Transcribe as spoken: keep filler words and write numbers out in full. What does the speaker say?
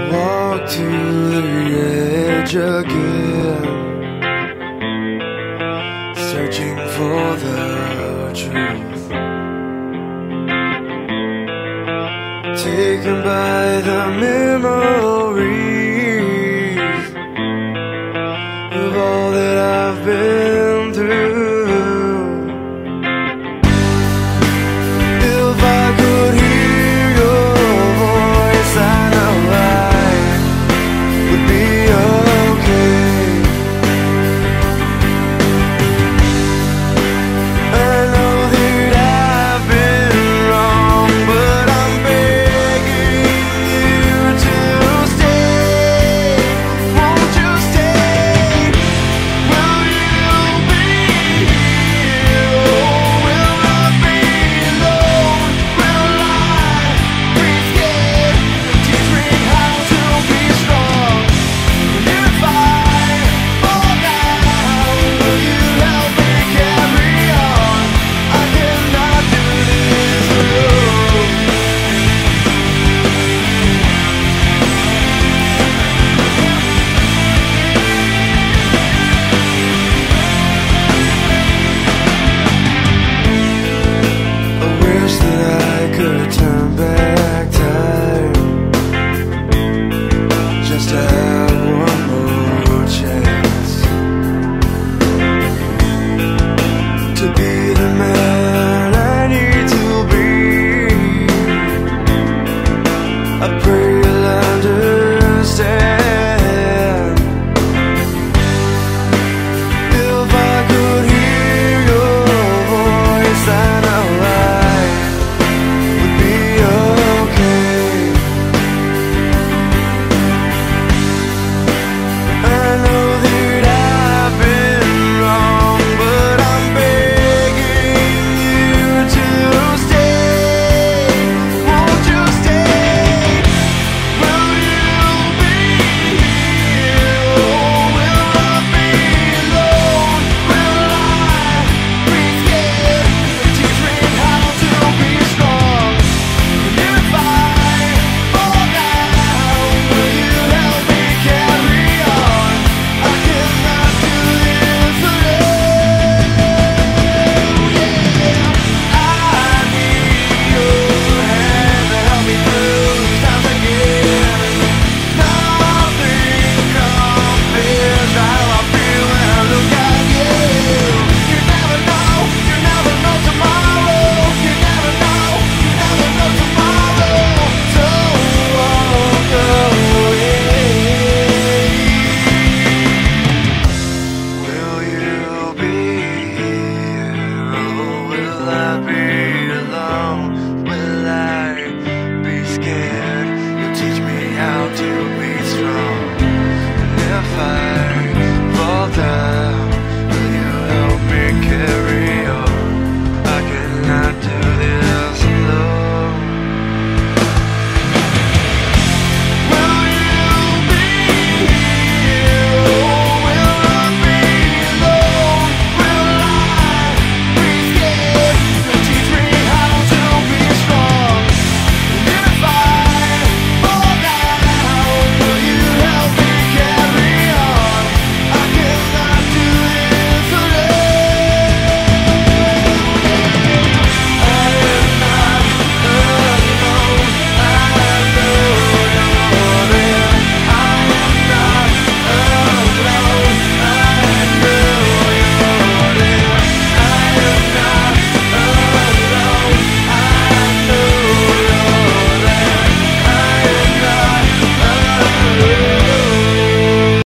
walk to the edge again, searching for the truth, taken by the memories of all that I've been through. If I could hear your voice, I know I would be okay. I know that I've been wrong, but I'm begging you to stay. Won't you stay? Will you be here? Or will I be alone? Will I be scared? Teach me how to be strong. And if I fall down, will you help me carry on? I cannot do this alone. I wish that I could turn back time, just to have one more chance to be the man I need to be. I pray you'll understand. If I could hear your voice, I know I would be okay. I know that I've been wrong, but I'm begging you to stay. Won't you stay? Will you be here? Or will I be alone? Will I be scared? Teach me how to be strong. And if I fall down, will you help me carry on? I cannot do this alone. Yeah, I need your hand to help me through these times again. Nothing compares to how I feel when I look at you. You never know, you never know tomorrow. You never know, you never know tomorrow. So walk away. Will you be here? Or will I be alone? Will I be scared? You'll teach me how to